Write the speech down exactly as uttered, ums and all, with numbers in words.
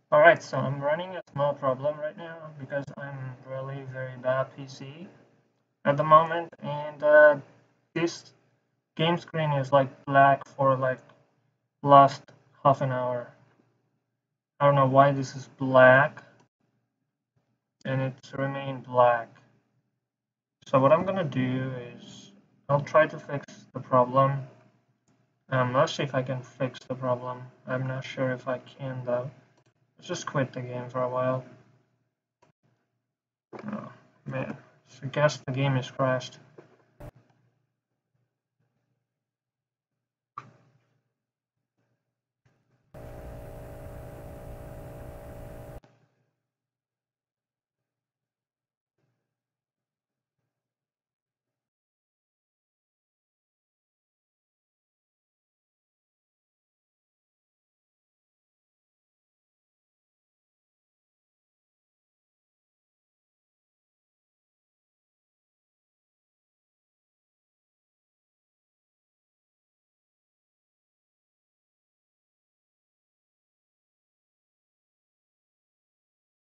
Alright, so I'm running a small problem right now because I'm really very bad P C at the moment, and uh, this game screen is like black for like last half an hour. I don't know why this is black, and it's remained black. So what I'm gonna do is I'll try to fix the problem. Um, let's see if I can fix the problem. I'm not sure if I can though. Let's just quit the game for a while. Oh man, so I guess the game is crashed.